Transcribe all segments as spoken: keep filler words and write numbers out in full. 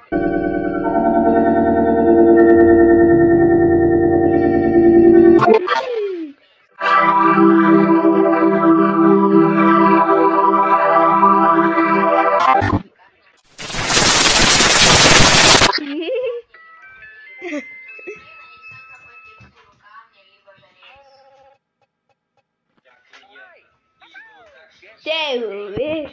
Chévere.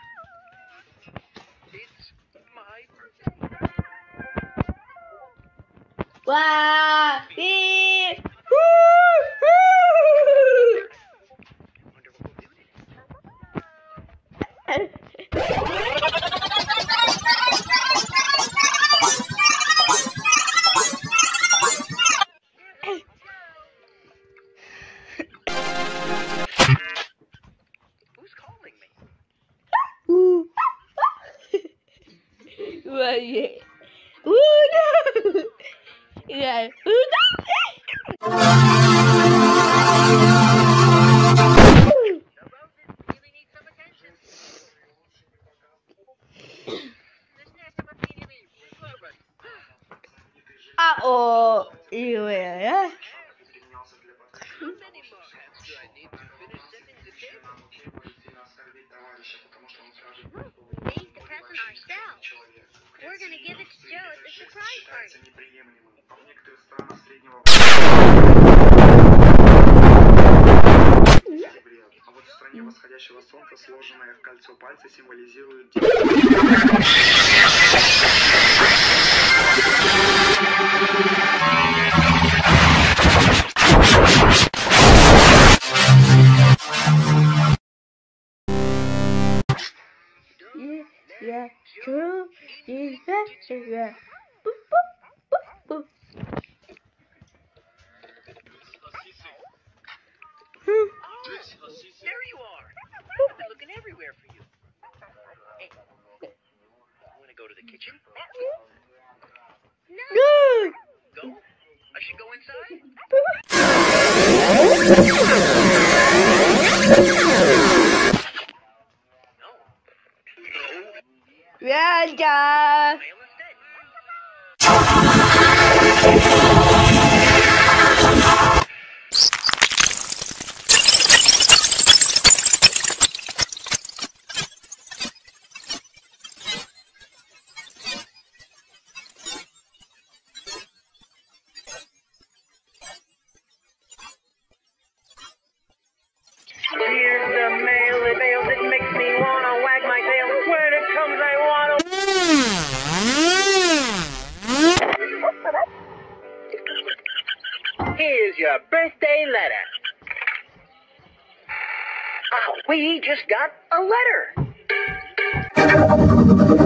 Wow. Yeah. Who's calling me? Ooh. Well, yeah. Ooh, no. Yeah. Ooh, no. Really need some attention. Uh-oh. Yeah. How many more hats do I need to finish setting the table? We made the present ourselves. We're gonna give it to Joe at the surprise party. А вот в стране восходящего солнца сложенные в кольцо пальцы символизируют... Yeah, true. Yeah, yeah. Boop, boop, boop, boop. Hmm. There you are. I've been looking everywhere for you. Hey, want to go to the kitchen? No. Go? I should go inside? No. No. Yeah, yeah. Mail instead. Here's the mail, it fails, it makes me wanna wag my tail. When it comes, I wanna... Here's your birthday letter. Oh, we just got a letter.